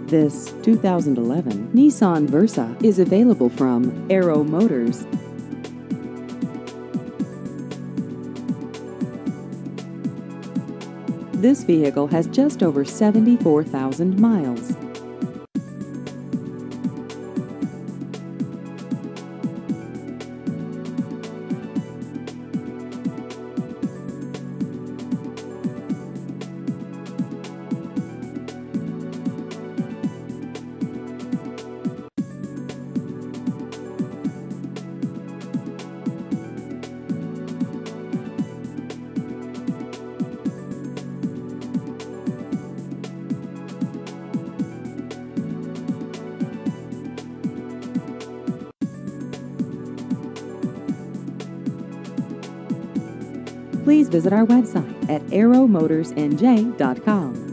This 2011 Nissan Versa is available from Arrow Motors. This vehicle has just over 74,000 miles. Please visit our website at arrowmotorsnj.com.